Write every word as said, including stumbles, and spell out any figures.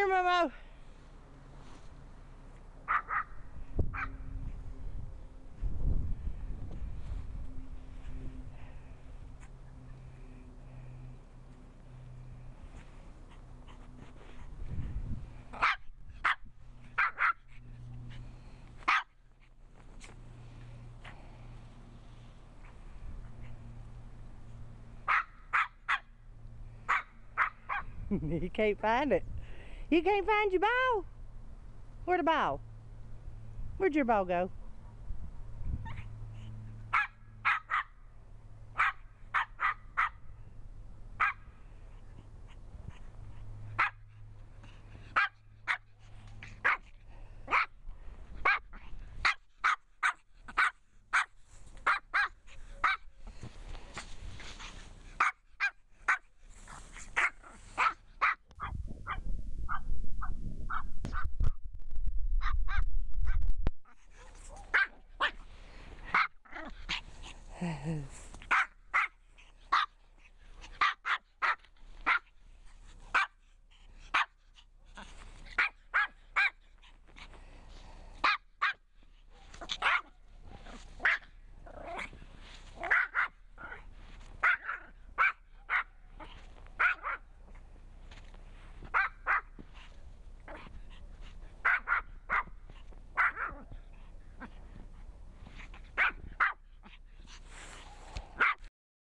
here, Momo. You can't find it. You can't find your ball? Where'd the ball? Where'd your ball go?